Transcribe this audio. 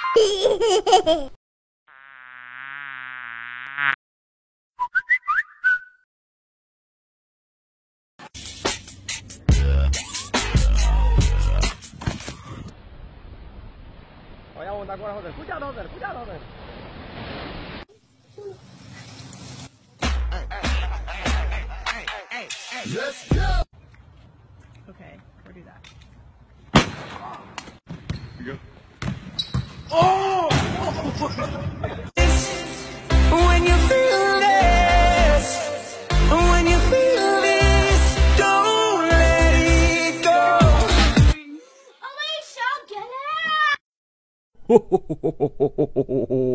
Olha a onda agora rodando. Cuidado, rodando, cuidado, rodando. Let's go! Okay, go do that. You go. Oh! When you feel this, when you feel this, don't let it go. Alicia, get it!